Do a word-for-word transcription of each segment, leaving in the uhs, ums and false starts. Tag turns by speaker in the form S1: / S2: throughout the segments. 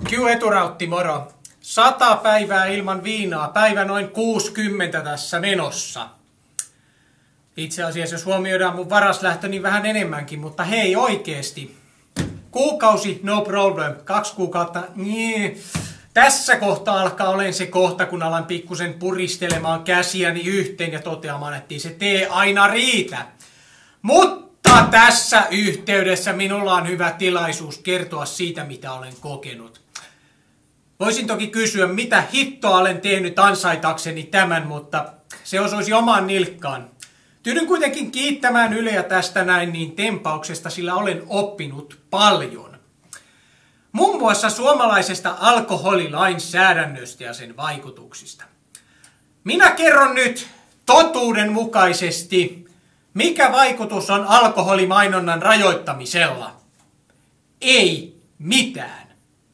S1: Q Eturautti, moro. Sata päivää ilman viinaa, päivä noin kuusikymmentä tässä menossa. Itse asiassa jos huomioidaan mun varaslähtö, niin vähän enemmänkin, mutta hei oikeesti. Kuukausi, no problem. Kaksi kuukautta, niin. Tässä kohtaa alkaa olen se kohta, kun alan pikkusen puristelemaan käsiäni yhteen ja toteamaan, että se tee aina riitä. Mutta tässä yhteydessä minulla on hyvä tilaisuus kertoa siitä, mitä olen kokenut. Voisin toki kysyä, mitä hittoa olen tehnyt ansaitakseni tämän, mutta se osuisi omaan nilkkaan. Tyydyn kuitenkin kiittämään Yleä tästä näin niin tempauksesta, sillä olen oppinut paljon. Muun muassa suomalaisesta alkoholilainsäädännöstä ja sen vaikutuksista. Minä kerron nyt totuudenmukaisesti, mikä vaikutus on alkoholimainonnan rajoittamisella. Ei mitään.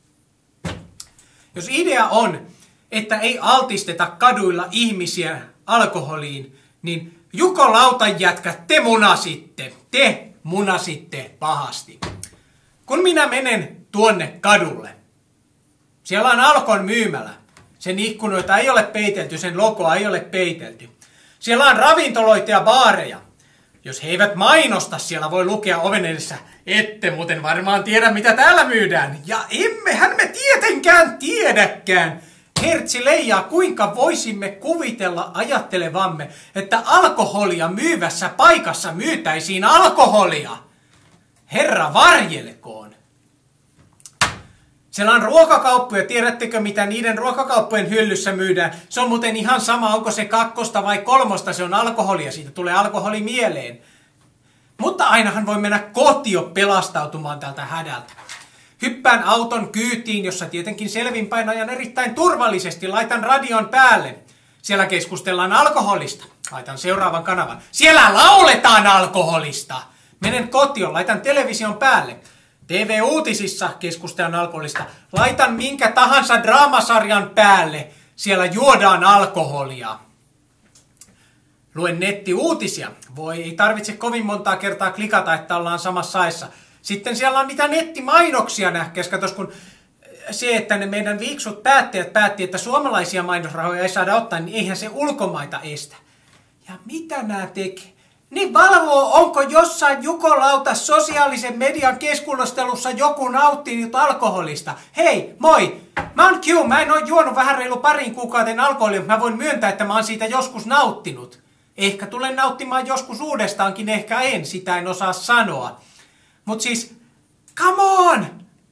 S1: Jos idea on, että ei altisteta kaduilla ihmisiä alkoholiin, niin jukolautan jätkät, te munasitte, te munasitte pahasti. Kun minä menen tuonne kadulle, siellä on Alkon myymälä. Sen ikkunoita ei ole peitelty, sen logoa ei ole peitelty. Siellä on ravintoloita ja baareja. Jos he eivät mainosta, siellä voi lukea oven edessä, ette muuten varmaan tiedä mitä täällä myydään. Ja emmehän me tietenkään tiedäkään. Hertsi leijaa, kuinka voisimme kuvitella ajattelevamme, että alkoholia myyvässä paikassa myytäisiin alkoholia. Herra varjelkoon. Siellä on ruokakauppoja, tiedättekö mitä niiden ruokakauppojen hyllyssä myydään? Se on muuten ihan sama, onko se kakkosta vai kolmosta, se on alkoholia, siitä tulee alkoholi mieleen. Mutta ainahan voi mennä kotio pelastautumaan tältä hädältä. Hyppään auton kyytiin, jossa tietenkin selvinpäin ajan erittäin turvallisesti, laitan radion päälle. Siellä keskustellaan alkoholista. Laitan seuraavan kanavan. Siellä lauletaan alkoholista. Menen kotiin, laitan television päälle. T V-uutisissa keskustellaan alkoholista. Laitan minkä tahansa draamasarjan päälle. Siellä juodaan alkoholia. Luen nettiuutisia. Voi, ei tarvitse kovin montaa kertaa klikata, että ollaan samassa ajassa. Sitten siellä on niitä nettimainoksia nähkäs. Katos, kun se, että ne meidän viiksut päättäjät päätti, että suomalaisia mainosrahoja ei saada ottaa, niin eihän se ulkomaita estä. Ja mitä nämä tekee? Niin valvoo, onko jossain jukolauta sosiaalisen median keskustelussa joku nauttinut alkoholista. Hei, moi! Mä oon Q, mä en oo juonut vähän reilu parin kuukauden alkoholia, mutta mä voin myöntää, että mä oon siitä joskus nauttinut. Ehkä tulen nauttimaan joskus uudestaankin, ehkä en, sitä en osaa sanoa. Mut siis, come on!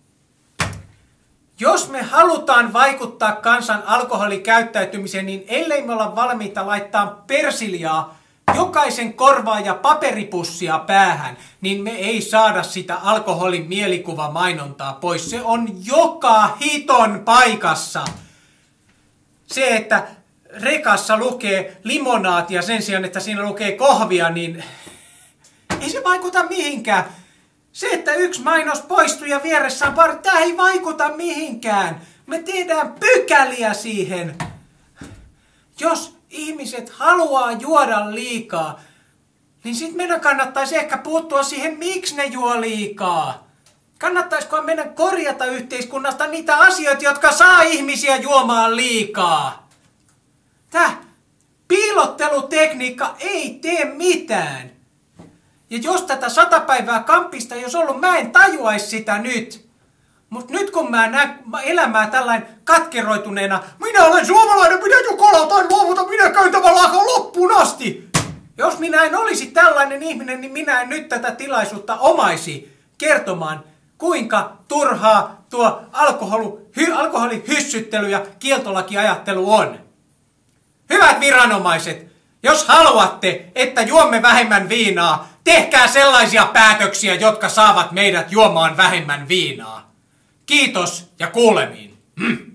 S1: Jos me halutaan vaikuttaa kansan alkoholikäyttäytymiseen, niin ellei me olla valmiita laittaa persiljaa jokaisen korvaa ja paperipussia päähän, niin me ei saada sitä alkoholin mielikuvamainontaa pois. Se on joka hiton paikassa. Se, että rekassa lukee limonaatia sen sijaan, että siinä lukee kohvia, niin ei se vaikuta mihinkään. Se, että yksi mainos poistuu ja vieressä on pari, tämä ei vaikuta mihinkään. Me tehdään pykäliä siihen. Jos ihmiset haluaa juoda liikaa, niin sitten meidän kannattaisi ehkä puuttua siihen, miksi ne juo liikaa. Kannattaisiko meidän korjata yhteiskunnasta niitä asioita, jotka saa ihmisiä juomaan liikaa? Tää piilottelutekniikka ei tee mitään. Ja jos tätä sata päivää kampista ei olisi ollut, mä en tajuaisi sitä nyt. Mutta nyt kun mä näen elämää tällainen katkeroituneena, minä olen suomalainen, minä jukolautaan luovuta, minä käyn tämän laakon loppuun asti. Jos minä en olisi tällainen ihminen, niin minä en nyt tätä tilaisuutta omaisi kertomaan, kuinka turhaa tuo alkoholi, hy, alkoholihyssyttely ja kieltolakiajattelu on. Hyvät viranomaiset, jos haluatte, että juomme vähemmän viinaa, tehkää sellaisia päätöksiä, jotka saavat meidät juomaan vähemmän viinaa. Kiitos ja kuulemiin. Hmm.